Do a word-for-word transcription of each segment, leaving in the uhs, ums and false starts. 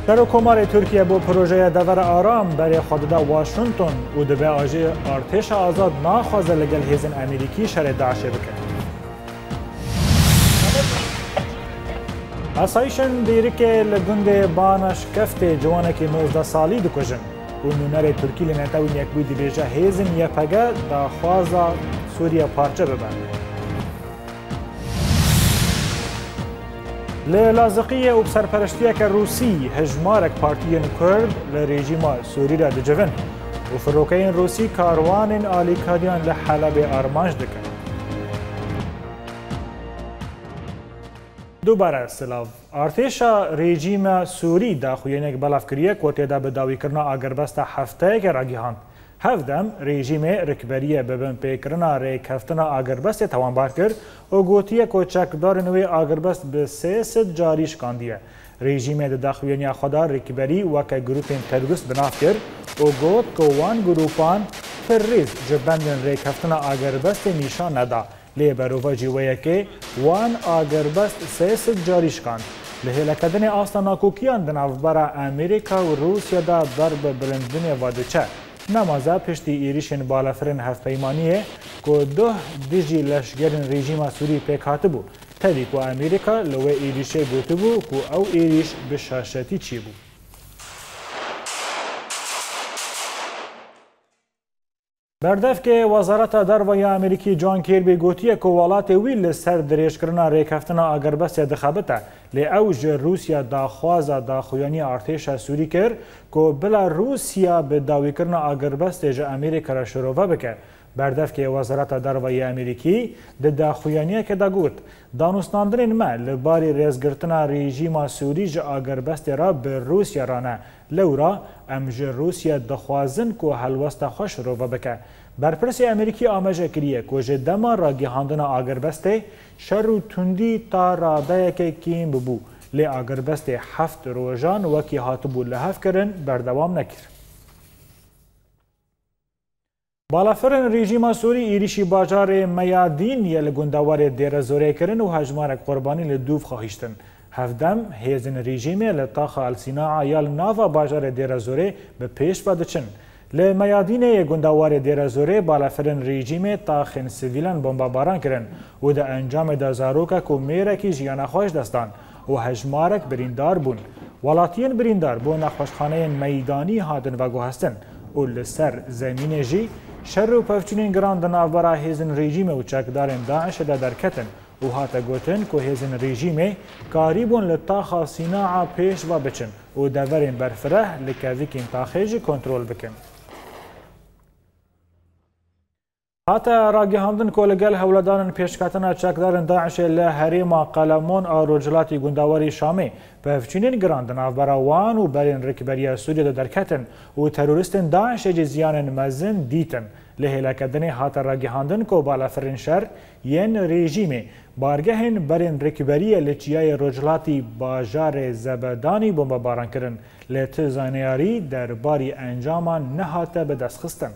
سروکمار ترکیه با پروژه دور آرام برای خود دا واشنطن و دبی آجی ارتش آزاد ناخوازه لگل هیزن امریکی شر داعش بکن. اسایشن دیرکه لگند بانش کفت جوانک نوزده سالی دکجن و نونر ترکی لنتاوین یک بوی دیبیجه هیزن یه پگه دا خوازا سوریه پارچه ببن. لازقیه و سرپرشتیه که روسی هجمارک پارتیین کرد لرژیم سوری را دجوین و فروکین روسی کاروان آلیکاریان لحلب آرمانج دکن. دوباره سلاف ارتشا رژیم سوری دا خوینک بلافکریه کوتی دا بداوی کرنا آگربست هفته که راگیهاند. هفدم رژیم رکبریه ببن پیکرنا ریک هفتنا آگربست توانبار کرد و گوتیه که چکدار نوی آگربست به سه ست جاریش کاندیه. رژیم دا خوینیا خدا رکبری وکه گروپین تدرست بناف کرد و گوت که وان گروپان پر ریز جبندن ریک هفتنا آگربست نیشان ندا. لی بروفا جیوه که وان آگربست سه ست جاریش کاند. لهلکدن آستا ناکوکیان دنافبارا امریکا و روسیا دا ضرب بلندن وادچه. نمازه پشتی ایریشن بالافرن هفت پیمانیه که دو دیجی لشگرن رژیم سوری پیک هاته بو. تدی که امریکا لوه ایریشه گوته بو که او ایریش بشاشتی چی بو. بردف که وزارت دروی امریکی جان کیربی گوتیه که ولات ویل سر دریش کرنا ریکفتنا آگربست دخابته لی اوج روسیا داخوازا داخویانی ارتش سوری کر که بلا روسیا به داوی کرنا آگربست جا امریکا را شروع بکه. بردف که وزارت دروی امریکی ده داخویانی که دا گوت دانستاندرین ما لباری ریزگرتنا رژیم سوری جا آگربست را به روسیا رانه لورا امج روسیا دخوازن که حلوست خوش رو بکه. برپرسی امریکی آماجه کریه که جه دما را گیهاندن آگربسته شر و تندی تا راده که کیم ببو لی آگربسته هفت روژان وکی هاتبو لحف کرن بردوام نکر. بالافرن رژیم سوری ایریشی باجار میادین یل گندوار دیر زوره کرن و هجمارک قربانی لدوف خواهیشتن. هفدم هیزن رژیمه لطاخ السیناع یال ناوا باجار دیر زوره به پیش بدچن. لمیادین گندوار دیر زوره بالافرن رژیمه تاخن سویلان بمباران کرن و ده انجام ده زاروکا که میرکی جیانا خوش دستان و هجمارک بریندار بون. ولاتین بریندار بون نخوشخانه میدانی هاتن و گوهستن و لسر زمین جی شر و پفچونین گران دنابرا هیزن رژیمه و چکدارن داعش ده درکتن و هاتا گوتن که هیزن رژیمه کاریبون لطاخا سیناعا پیش و بچن و دورین برفره لکویکین تاخیج کنترول بکن. هاتا راگیهاندن که لگل هولدان پیشکتنا چکدارن داعش لحریم قلمون آروجلاتی گندواری شامی پفچینین گران دنابرا وان و برین رکبری سوریه ده درکتن و تروریستن داعش جزیان مزن دیتن. لهلکدن هات راگیهاندن که بالافرین شر ین رژیمه بارگهن برین رکبری لچیای رجلاتی باجار زبدانی بمباران کرن لت زانیاری در باری انجامان نهاته به دست خستن.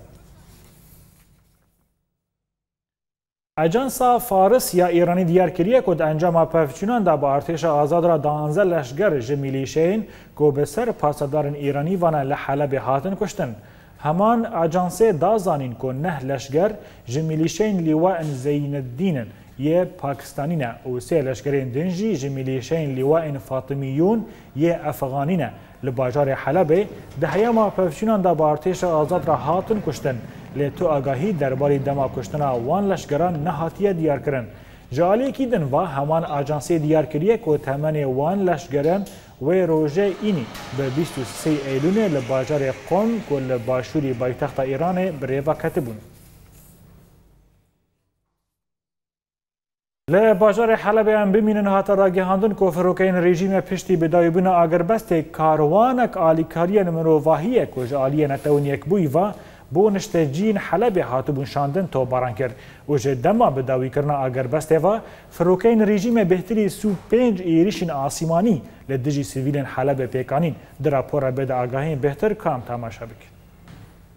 اجانسا فارس یا ایرانی دیار کریه که انجام پفچونان دا با ارتش آزاد را دانزه لشگر جمیلیشین که به سر پاسدارن ایرانی وانه لحلب هاتن کشتن. همان اجانسه دازانین که نه لشگر جمیلیشین لیواء زین الدین یه پاکستانی نه و سه لشگرین دنجی جمیلیشین لیواء فاطمیون یه افغانی نه لباجار حلبه ده هیما پفچونان دا با ارتش آزاد را هاتن کشتن لی تو آگاهی درباری دما کشتن وان لشگران نهاتیه دیار کرن. جالی کی دن و همان اجانسه دیار کریه که تمن وان لشگران و روژه اینی به بیست و سه ایلونه لباجار قم که لباشوری بایتخت ایران بریوا کتبون. لباجار حلب هم بمینن هاتا راگیهاندن که فروکین رژیم پشتی بدایبون آگربست کاروانک آلیکاری مروواهیه که جالی نتون یک بوی و بو نشتجین حلب هاتبون شاندن تو باران کرد و جه دما بداوی کرنا آگربسته و فروکین رژیم بهتری سو پنج ایریشن آسیمانی لدجی سیویلن حلب پیکانین در راپور بد آگاهین بهتر کام تماشا بکن.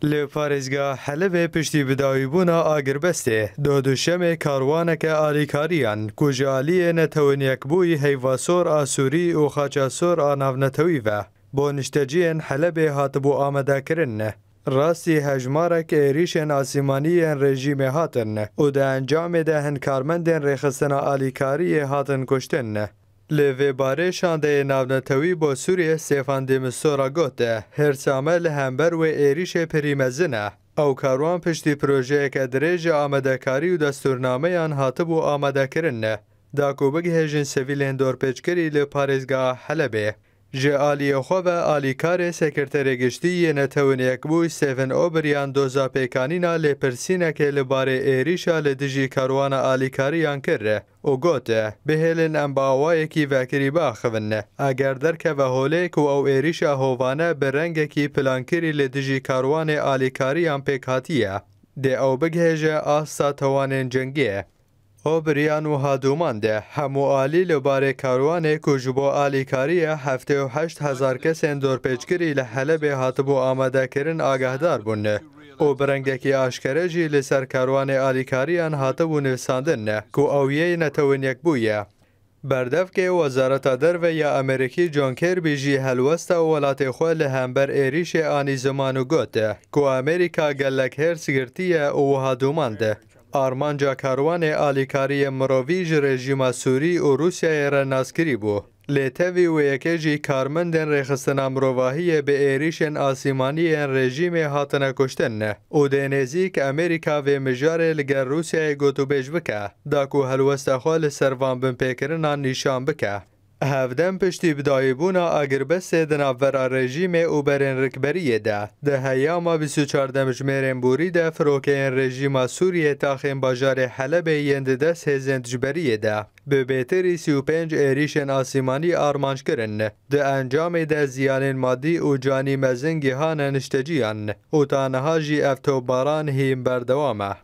لی پارێزگا حەلەبێ پشتی بداویبوونا ئاگربەستێ دۆ دووشەمێ کاروانەکە ئالیکاریان کوژالیە نەتەوەنیەکبووی هەیڤاسۆر ئاسووری و خاچاسۆر ئاناڤنەتەویڤە بۆ نیشتەجیên حەلەبێ هاتبوو ئامادەکردن. راستی هەژمارێک ێریشên ئاسیمانیên rejîmê hatin û di encamê de hin karmendên rêxistina alîkariyê hatin kuştin. Li vê barê şandeyê navnetewî bo Sûriye Stefan de Mistura got e hêrsame li hember wê êrişê pirî mezin e. Ew karwan piştî projeyeke dirêj ji amadekarî û destûrnameyan hatibû amadekirin. Da ku bigihêjin sivîlên dorpêçkirî li parêzgeha Helebê. Ji aliyê xwe ve alîkarê sekreterê giştî yê netewîniyekbûyî Stephen O'Brien doza pêkanîna lêpirsînekê li barê êrişa li dijî karwana alîkariyan kir û got bihêlin em bi awayekî vekirî biaxivin. Eger derkeve holê ku ew êrişa hovane bi rengekî plankirî li dijî karwanê alîkariyan pêk hatiye, dê ew bigihêje asta tewanên cengî. O'Brien û hadûman de hemû alî li barê karwanê ku ji bo alîkariya heftê û heşt hezar kesên dorpêçkirî li Helebê hatibû amadekirin agahdar bûn û bi rengekî aşkere jî li ser karwanê alîkariyan hatibû nivîsandin ku ew yê netewîniyekbû. Berdevkê Wezareta Derve ya Amerîkî John Kirby jî helwesta welatê xwe li hember êrişê anî ziman û got ku Amerîka gelek hêrs girtiye û wiha dûman de. Armanca karwanê alîkariyê mirovî ji rejîma Sûrî û Rûsyayê re naskirî bû. Lê tevî wê yekê jî karmendên rêxistina mirovahiyê bi êrişên asîmaniyên rejîmê hatine kuştin û dê nêzik Amerîka vê mijarê li gel Rûsyayê gotûbêj bike, da ku helwesta xwe li ser van binpêkirinan nîşan bike. Hevdem piştî bidayîbûna agirbestê di navbera rejîmê û berên rikberiyê de di heyama bîst û çar demjimêrên borî de firokeyên rejîma Sûriyê taxên bajarê Helebê yên di dest hêzên dijberiyê de bi bêtirî sî û pênc êrişên asîmanî armanc kirin. Di encamê de ziyanên maddî û canî mezin gihane nişteciyan û ta niha jî ev topbaran hîn berdewam e.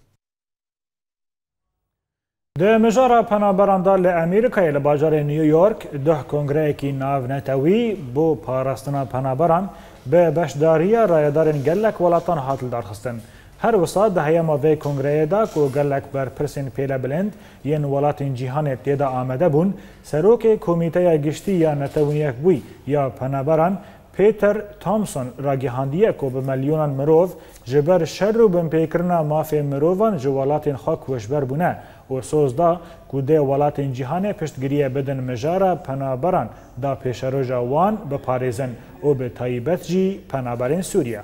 Di mijara penaberan da li Amerîkayê li bajarê New York duh kongreyekî navnetewî bo parastina penaberan bi beşdariya rayedarên gelek welatan hat darxistin. Her wisa di heyema vê kongreyê da ku gelek berpirsên pêlebilind yên welatên cîhanê têda amade bûn, serokê Komîteya Giştî ya Netewîniyekbûyî ya Penaberan Peter Thompson ragihandiye ku bi milyonan mirov ji ber şer û binpêkirina mafê mirovan ji welatên xwe koçber bûne û soz da ku dê welatên cîhanê piştgiriye bidin mijara penaberan da pêşeroja wan biparêzin û bi taybet jî penaberên Sûriye.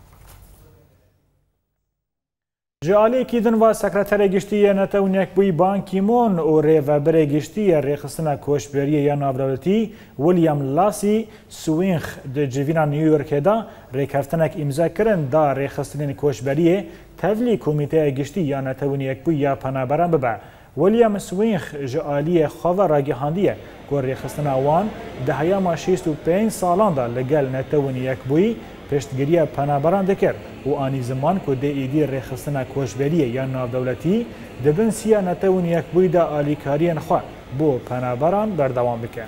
Ji aliyekî din va Sekreterê Giştî yê Netewîniyekbûyî Ban Ki-moon û rêveberê giştî yê rêxistina koçberiyê ya navdewletî William Lacy Swinx di civîna New Yorkê da rêkeftinek îmza kirin da rêxistinên koçberiyê tevlî Komîteya Giştî ya Netewîniyekbûyî ya Penaberan bibe. William Swinx ji aliyê xwe ve ragihandiye ku rêxistina wan di heyama şêst û pênc salan da li gel netewîniyekbûyî piştgiriya penaberan dikir û anî ziman ku dê êdî rêxistina koçberiyê ya navdewletî dibin siya netewîniyekbûyî da alîkariyên xwe bo penaberan berdewam bike.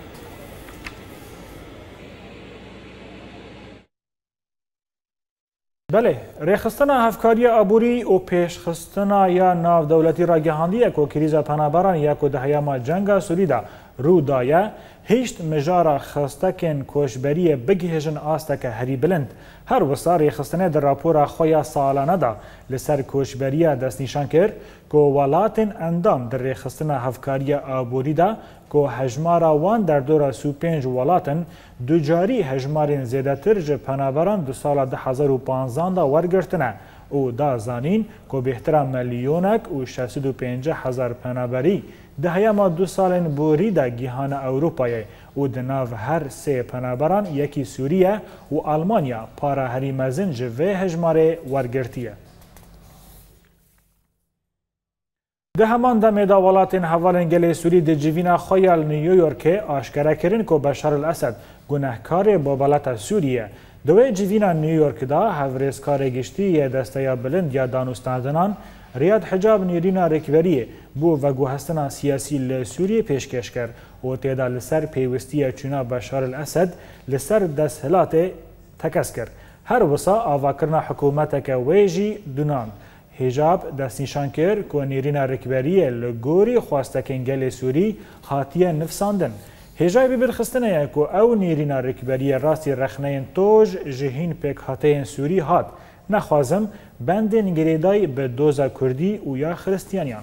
Belê, rêxistina hevkariya aborî û pêşxistina ya navdewletî ragihandiye ku krîza penaberan ya ku di heyama cenga Sûrî da rû daye, hêşt mijara xistekên koçberiyê bigihêjin asteke herî bilind. Her wisa rêxistinê di rapora xwe ya salane da li ser koçberiya destnîşan kir ku welatên endam di rêxistina hevkariya aborî da ku hejmara wan derdora sî û pênc welatin ducarî hejmarên zêdetir ji penaberan di sala di hezar û panzdan da wergirtine û da zanîn ku bêhtira milyonek û şest û pêncî hezar penaberî di heyama du salên borî de gîhane Ewropayê û di nav her sê penaberan yekî Sûriye û Almanya para herî mezin ji vê hejmarê wergirtiye. Di heman demê da welatên hevalên gelê Sûrî di civîna xwe ya li New Yorkê aşkere kirin ku Beşar el-Esed gunehkarê bo welata Sûriye. Di wê civîna New York da hevrêzkarê giştî yê desteya bilind ya danûstandinan Riyad Hicab nêrîna rêkveriyê bû veguhestina siyasî li Sûriyê pêşkêş kir û têda li ser pêwistiya çûna Beşar el-Esed li ser desthilatê tekez kir. هر وسا آواکرنا حکومتک ویجی دونان هجاب دست نشان کرد که نیرینا رکبریه لگوری خواستکین گل سوری هاتیه نفساندن. هجای برخستنه که او نیرینا رکبریه راستی رخنین توج جهین پیک هاتین سوری هات نخوازم بندن گریدای به دوزا کردی و یا خرستیانیان.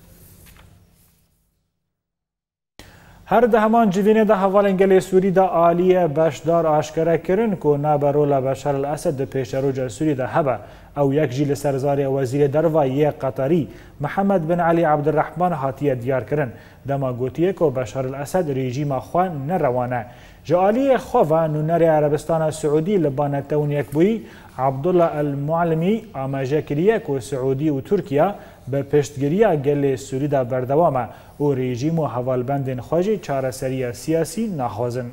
هر ده همان جوینه ده حوالن گل سوری ده آلیه بشدار آشکره کرن که نابرولا بشار الاسد ده پیش روج سوری ده هبه او یک جیل سرزاری وزیر دروایی قطری محمد بن علی عبدالرحمن هاتیه دیار کرن دما گوتیه که بشار الاسد رژیم خوان نروانه جالی خواه نونر عربستان سعودی لبانتون یک بوی عبدالله المعلمی آماجه کریه که سعودی و ترکیه به پشتگیری گل سوری ده بردوامه و رژیم و حوالبند خواجی چارەسەری سیاسی نخوازن.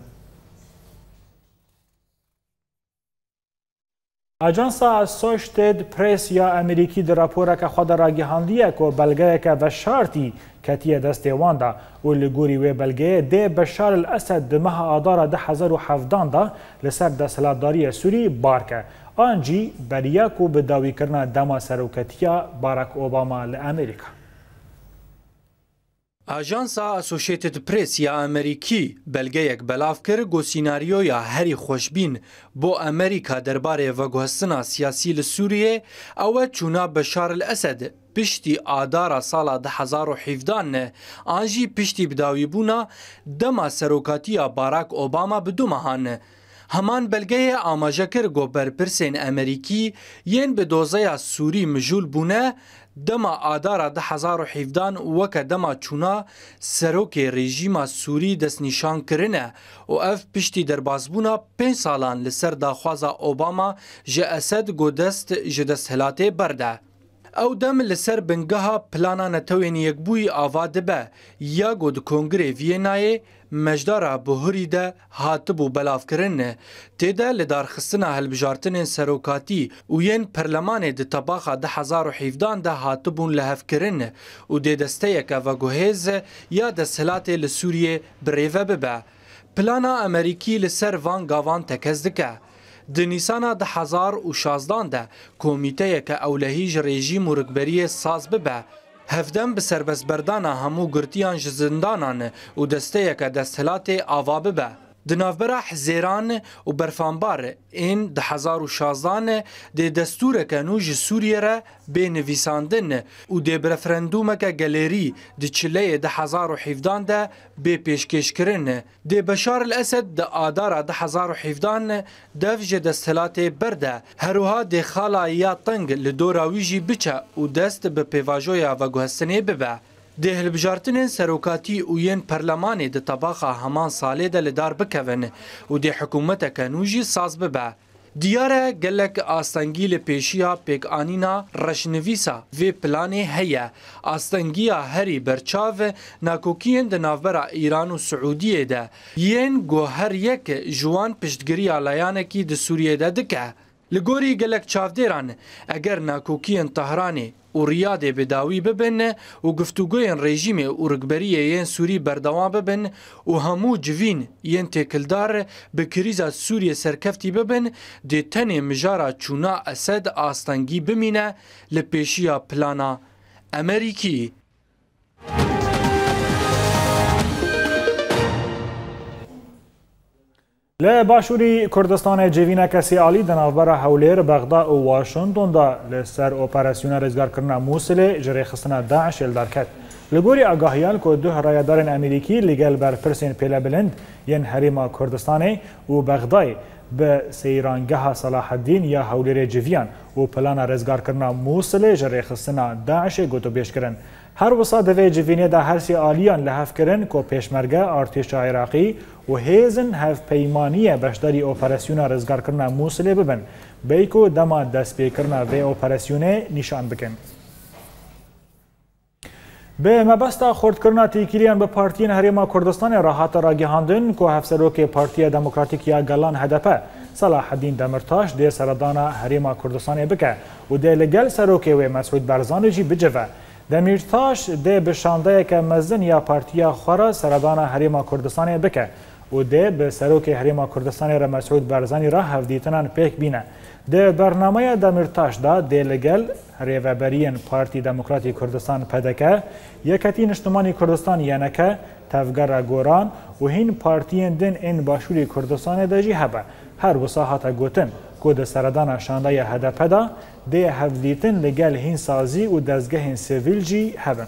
اجانسا اسوشیتد پریس یا امریکی در راپور که خود را گهاندیه که بلگه که بشارتی کتیه دست واندا و لگوری و بلگه ده بشار الاسد ده ماه آدار ده هزار و هفدان ده لسر دستلاتداری سوری بارکه. آنجی بریا کو به داوی کرنا دما سروکتیا باراک اوباما لامریکا. آژانسا اسوشیتد پریس یا امریکی بلگه یک بلاف کرد گو سیناریو یا هری خوشبین بو امریکا درباره وگوهستنا سیاسی لسوریه او چونا بشار الاسد پشتی آدارا سالا ده هزار و هفدان نه آنجی پشتی بداوی بونا دما سروکتیا باراک اوباما بدو مهان همان بلگه آماجه کر گو برپرسین امریکی ین به دوزه سوری مجول بونه دما آدارا ده هزار و هفدان وک دما چونا سروک رژیم سوری دست نشان کرنه و اف پشتی در بازبونا پنج سالان لسر داخوازا اوباما جه اسد گو دست جه دست هلاته برده. او دم لسر بنگها پلانا نتوین یک بوی آواده به یا گود کنگره وینای مجدارا بهوری ده هاتبو بلاف کرنه تیده لدار خستنا هلبجارتن سروکاتی و ین پرلمان ده طباقه ده هزار و هفدان ده هاتبون لحف کرنه و ده دسته یک و گوهیز یا ده سلات لسوریه بریوه ببه. پلانا امریکی لسر وان گاوان تکزدکه. د نیسانا ده هزار و شازدان ده کمیته که اولهیج رژیم و رکبری ساز ببه هفدم به سربست بردانا همو گرتیان جزندانان و دسته که دستهلات آوا ببه. دنافبرا حزیران و برفانبار این ده هزار و شازدان ده دستور که نوج سوریه را به نویساندن و ده برفرندوم که گلری ده چله ده هزار و هفدان ده به پیشکش کرن. ده بشار الاسد ده آدار ده هزار و هفدان دفج دستهلات برده. هروها ده خالا یا تنگ لدوراویجی بچه و دست به پیواجویا و گوهستنه ببه. ده هلبجارتن سروکاتی و ین پرلمانی ده طباقه همان ساله ده لدار بکون و ده حکومت کنوجی ساز ببه. دیاره گلک آستنگی لپیشیا پیک آنینا رشنویسا و پلانی هیا آستنگیا هری برچاو ناکوکین ده نافبرا ایران و سعودیه ده ین گو هر یک جوان پشتگیری آلایانکی ده سوریه ده دکه. لگوری گلک چاودیران اگر ناکوکین طهرانی و ریاده بداوی ببن و گفتگوین رژیم و رکبریه ین سوری بردوام ببن و همو جوین ین تکلدار به کریزا سوریه سرکفتی ببن ده تنی مجارا چونا اسد آستنگی بمینه لپیشیا پلانا امریکی. لی باشوری کردستان جوینا کسی عالی دنافبرا هولیر بغداد و واشنطن دا لسر اپراسیون رزگار کرنا موصل جری خستنا داعش الدار کت. لگوری آگاهیان که دو رایدارن امریکی لگل بر پرسین پیلا بلند ین حریم کردستانی و بغداد به سیرانگاه صلاح الدین یا هولیر جویان و پلان رزگار کرنا موصل جری خستنا داعش گوتو بیش کرن. هر وسا دوی جوینه دا هرسی آلیان لحف کرن که پیشمرگه ارتش عراقی و هیزن هف پیمانی بشداری اپراسیون رزگار کرنا موصله ببن بیکو دما دست پی کرنا و اپراسیونه نشان بکن. به مبستا خورد کرنا تیکیریان به پارتین حریم کردستان راحت را گهاندن که هفسروک پارتی دموکراتیک یا گلان هدفه صلاح الدین دمرتاش ده سردانا حریم کردستان بکه و ده لگل سروک و مسعود برزانی جی بجوه. دمیرتاش ده بشانده که مزن یا پارتیا خورا سردان حریم کردستان بکه و ده به سروک هریما کردستان را مسعود برزانی را هفدیتنان پیک بینه. ده برنامه دمیرتاش دا ده لگل ریوبرین پارتی دموکراتی کردستان پدکه یکتی نشتمانی کردستان ینکه تفگر گوران و هین پارتیین دن این باشوری کردستان دجی هبه هر وساحت گوتن که ده سردان شانده هدف دا ده هفدیتن لگل هین سازی و دزگه سیویل جی هبن.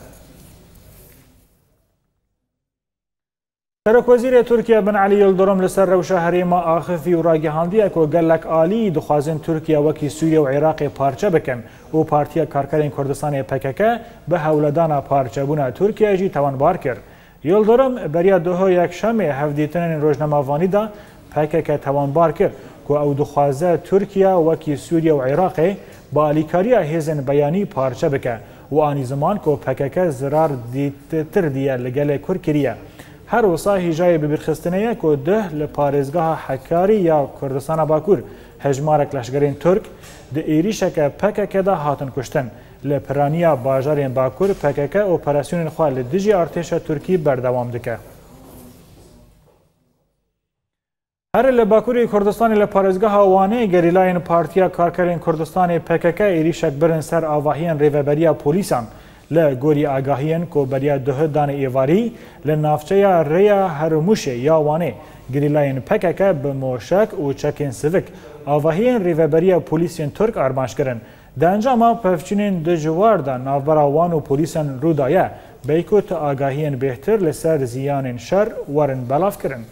سرک وزیر ترکیه بن علی یلدرم لسر روشا هریما آخفی و راگهاندیه که گلک آلی دخوازن ترکیه وکی سوریه و عراق پارچه بکن و پارتیا کارکرین کردستان پکک به هولدان پارچه بونا ترکیه جی توانبار کرد. یلدرم بریا دوها یک شمه هفدیتن روزنامه‌وانی دا پکک توانبار کرد که او دخوازه ترکیه وکی سوریه و عراق با الیکاریا هیزن بیانی پارچه بکن و آنی زمان که پکک زرار دیتر دیه لگل کرکریه. هر وسا هجای ببرخستنه که ده لپارزگاه حکاری یا کردستان باکور هجمارک لشگرین ترک ده ایریشک پکک ده هاتن کشتن. لپرانیا باجارین باکور پکک اپراسیون خواه لدیجی ارتش ترکی بردوام دکه. هر لباکوری کردستان لپارزگاه وانه گریلاین پارتیا کارکرین کردستان پکک ایریشک برن سر آواهین ریوبریا پولیسان لگوری آگاهین که بریا ده دان ایواری لنافچه ریا هرموش یا وانه گریلاین پکک به موشک و چکین سوک آواهین ریوبریا پولیسین ترک آرمانش کرن. در انجام پفچینین دجوار دا نافبرا وان و پولیسان رو دایه بیکوت آگاهین بهتر لسر زیان شر ورن بلاف کرن.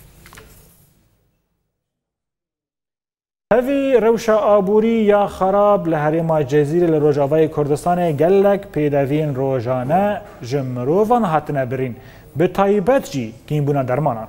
هەوی ڕەوشە ئابووری یا خەراب لە هەرێما جەزیرە لە ڕۆژاوای کوردستانê gelek pêdeviyên rojane ji mirovan hatine birîn bi taybet jî kînbûna dermanan.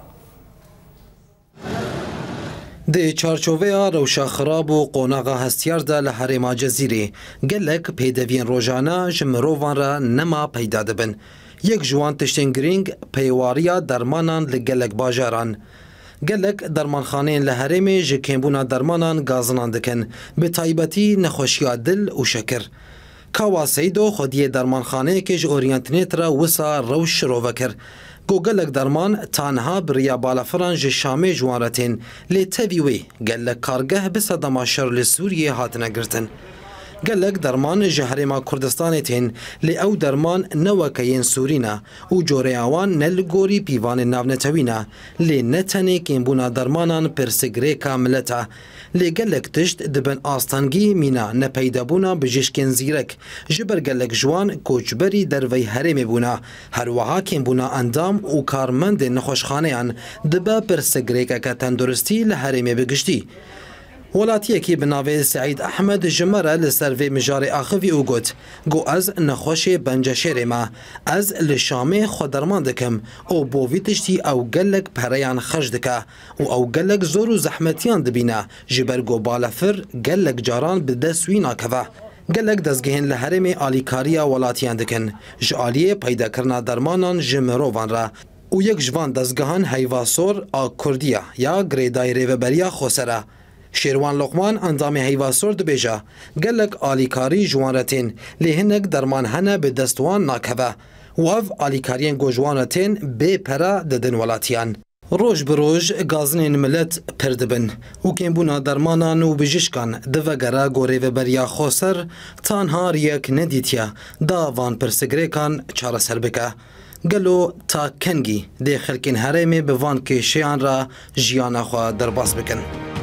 Di çarçoveya rewşaxirab û qonaxa hestiyar de li herêma Cezîrê gelek pêdeviyên rojane ji mirovan re nema peyda dibin. Yek ji wan tiştên girîng peywariya dermanan li gelek bajaran. Gelek dermanxaneyên li herêmê ji kêmbûna dermanan gazinan dikin, bi taybetî nexweşiya dil û şekir. Kawa Seydo xwediyê dermanxaneyekê ji oryantinêt re wisa rewş şirove kir. Got gelek derman tanha bi riya balafiran ji Şamê ji wan re tên, lê tevî wê gelek kargeh bi sedema şer li Sûriyê hatine girtin. Gelek derman ji herêma Kurdistanê tên, lê ew derman ne weke yên Sûrî ne û coreya wan ne li gorî pîvanên navnetewî ne, lê ne tenê kêmbûna dermanan pirsgirêka millet e. Lê gelek tişt dibin astangî mîna nepeydebûna bijîşkên zîrek, ji ber gelek ji wan koçberî derveyê herêmê bûne, her wiha kêmbûna endam û karmendên nexweşxaneyan dibe pirsgirêkeke tenduristî li herêmê bi giştî. Welatiyekî bi navê Seîd Ehmed ji me re li ser vê mijarê axivî û got, got ez nexweşê Benceşêrê me, ez li Şamê xwe derman dikim û bo vî tiştî ew gelek pereyan xeş dike û ew gelek zor û zehmetiyan dibîne, ji ber got balafir gelek caran bi dest wî nakeve. Gelek dezgehên li herêmê alîkariya welatiyan dikin, ji aliyê peydakirina dermanan ji mirovan re û yek ji van dezgehan heyvasor a Kurdiya ya girêdayî rêveberiya Xweser e. Şêrwan Loqman endamê heyvasor dibêje, gelek alîkarî ji wan re tên, lê hinek derman hene bi dest wan nakeve. Wev alîkariyên got ji wan re tên bê pere didin welatiyan. Roj bi roj gazinên millet pir dibin û kêmbûna dermanan û bijîşkan divegere got rêveberiya Xweser tanha riyek nedîtiye da van pirsgirêkan çareser bike. Gelo ta kengî dê xelkên herêmê bi van kêşeyan re jiyana xwe derbas bikin.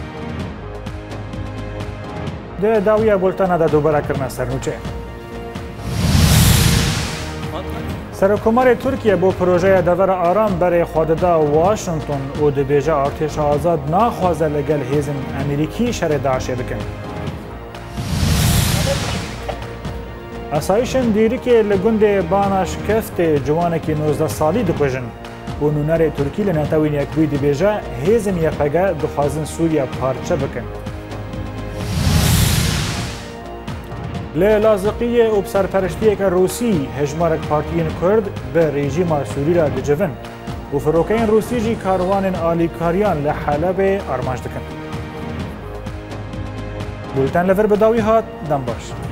ده داویه بولتانه ده دوباره کرنا سرنوچه. سرکومار ترکیه با پروژه دور آرام برای خوددا واشنگتن و دبیجه ارتش آزاد ناخوازه لگل هیزن امریکی شر داعشه بکن. اسایشن دیری که لگند بانش کفت جوانه که نوزده سالی دکوژن و نونر ترکی لنتوین یک بوی دبیجه هیزن یپگه دخوازن سوریا پارچه بکن. لازقیه و بسرپرشتیه که روسی هجمارک پارتیین کرد به رژیم سوری را دجون و فروکین روسی جی کاروان آلیکاریان لحلب آرمانج دکن. بولتن لور بداوی هات دم باش.